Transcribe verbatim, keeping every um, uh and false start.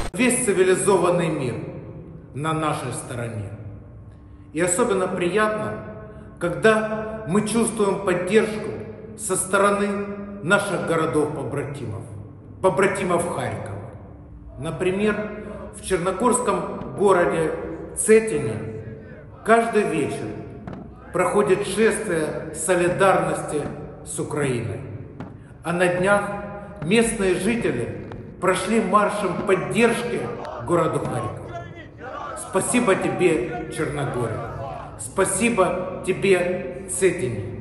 Весь цивилизованный мир на нашей стороне. И особенно приятно, когда мы чувствуем поддержку со стороны наших городов-побратимов, побратимов Харькова. Например, в черногорском городе Цетине каждый вечер проходит шествие солидарности с Украиной. А на днях местные жители прошли маршем поддержки городу Харьков. Спасибо тебе, Черногория. Спасибо тебе, Цетине.